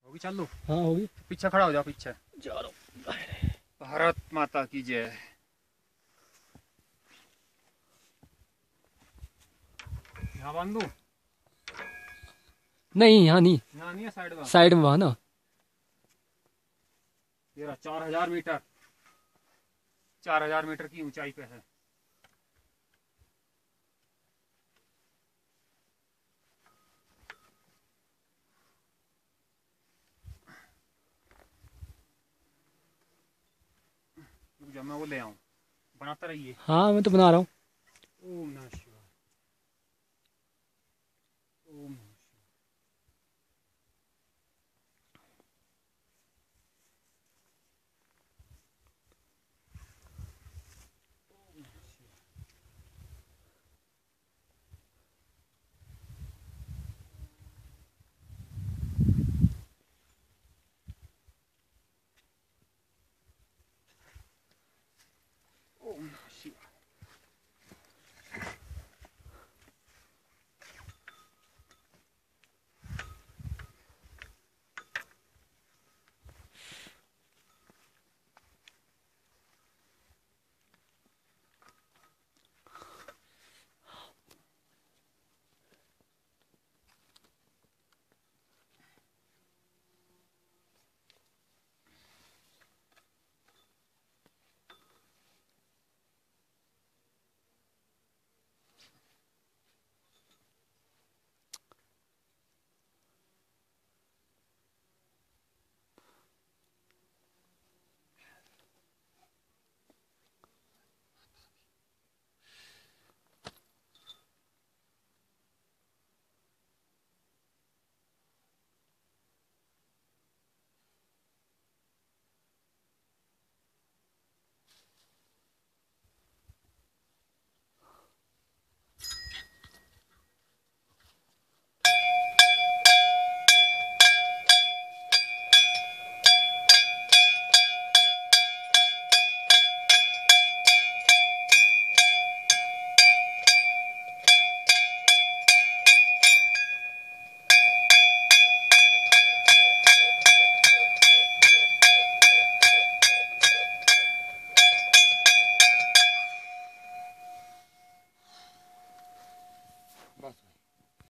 होगी, चल लो। हाँ होगी। पीछे खड़ा हो जाओ, पीछे जा रहा भारत माता की जय। यहाँ बांध दूं? नहीं यहाँ नहीं, यहाँ नहीं है, साइड में। साइड में वहाँ ना। तेरा 4000 मीटर, 4000 मीटर की ऊंचाई पे है। जब मैं वो ले आऊं, बनाता रहिए। हाँ मैं तो बना रहा हूँ। ओम नमः शिवाय।